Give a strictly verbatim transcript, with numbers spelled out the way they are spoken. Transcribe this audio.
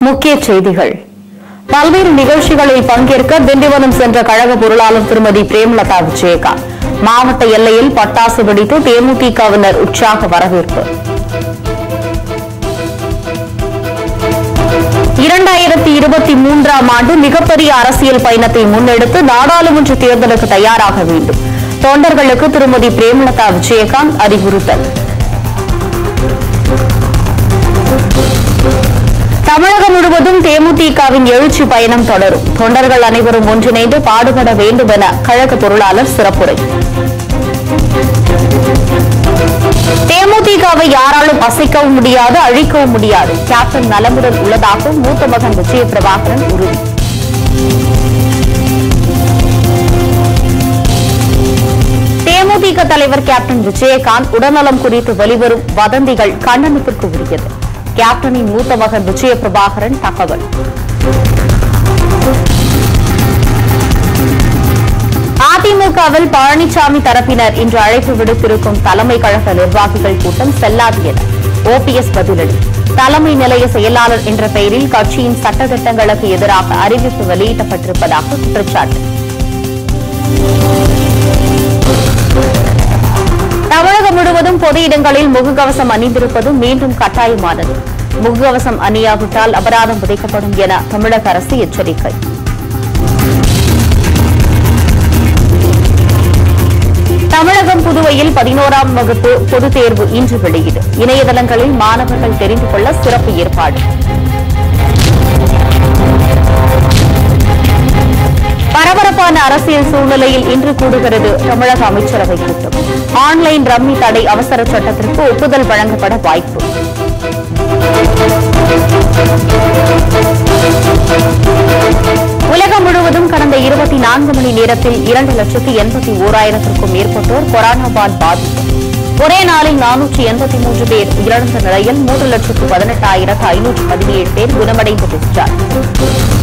முக்கிய செய்திகள். பல்வேறு நிகழ்ச்சிகளில் பங்கேற்க திண்டிவனம் சென்ற கழக பொருளாளர் திருமதி பிரேமலதா விஜயகாந்த். மாவட்ட எல்லையில் பட்டாசு வெடித்து தேமுதிகவினர் உற்சாக வரவேற்பு. இரண்டாயிரத்தி இருபத்தி மூன்றாம் ஆண்டு மிகப்பெரிய அரசியல் பயணத்தை முன்னெடுத்து நாடாளுமன்ற தேர்தலுக்கு தயாராக வேண்டும். தொண்டர்களுக்கு திருமதி பிரேமலதா விஜயகாந்த் அறிவுறுத்தல். தமிழகம் முழுவதும் தேமுதிகவின் எழுச்சி பயணம் தொடரும். தொண்டர்கள் அனைவரும் ஒன்றிணைந்து பாடுபட வேண்டும் என கழக பொருளாளர் சிறப்புரை. தேமுதிகவை யாராலும் அசைக்கவும் முடியாது, அழிக்கவும் முடியாது. கேப்டன் நலமுடன் உள்ளதாகவும் மூத்த மகன் விஜய பிரபாகரன் உறுதி. தேமுதிக தலைவர் கேப்டன் விஜயகாந்த் உடல்நலம் குறித்து வெளிவரும் வதந்திகள் கண்டனத்திற்கு உரியது. கேப்டனின் மூத்த மகன் விஜய பிரபாகரன் தகவல். அதிமுகவில் பழனிசாமி தரப்பினர் இன்று அழைப்பு விடுத்திருக்கும் தலைமை கழக நிர்வாகிகள் கூட்டம் செல்லாது என ஓபிஎஸ் பதிலடி. தலைமை நிலைய செயலாளர் என்ற பெயரில் கட்சியின் சட்டத்திட்டங்களுக்கு எதிராக அறிவிப்பு வெளியிடப்பட்டிருப்பதாக குற்றச்சாட்டு. தமிழகம் முழுவதும் பொது இடங்களில் முகக்கவசம் அணிந்திருப்பது மீண்டும் கட்டாயமானது. முகக்கவசம் அணியாவிட்டால் அபராதம் விதிக்கப்படும் என தமிழக அரசு எச்சரிக்கை. தமிழகம் புதுவையில் பதினோராம் வகுப்பு பொதுத் தேர்வு இன்று வெளியீடு. இணையதளங்களில் மாணவர்கள் தெரிந்து கொள்ள சிறப்பு ஏற்பாடு. பரபரப்பான அரசியல் சூழ்நிலையில் இன்று கூடுகிறது தமிழக அமைச்சரவை கூட்டம். ஆன்லைன் ரம்மி தடை அவசர சட்டத்திற்கு ஒப்புதல் வழங்கப்பட வாய்ப்பு. உலகம் முழுவதும் கடந்த இருபத்தி நான்கு மணி நேரத்தில் இரண்டு லட்சத்தி எண்பத்தி ஓராயிரத்திற்கும் மேற்பட்டோர் கொரோனாவால் பாதிப்பு. ஒரே நாளில் நானூற்றி எண்பத்தி மூன்று பேர் இறந்த நிலையில் மூன்று லட்சத்து பதினெட்டாயிரத்து ஐநூற்று பதினேழு பேர் குணமடைந்து டிஸ்சார்ஜ்.